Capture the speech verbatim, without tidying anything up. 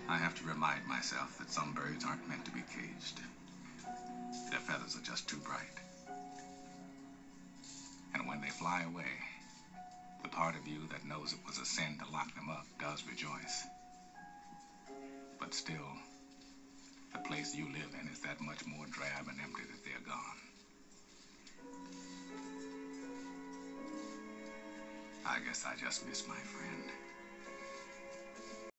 I have to remind myself that some birds aren't meant to be caged. Their feathers are just too bright. And when they fly away, the part of you that knows it was a sin to lock them up does rejoice. But still, the place you live in is that much more drab and empty that they're gone. I guess I just miss my friend.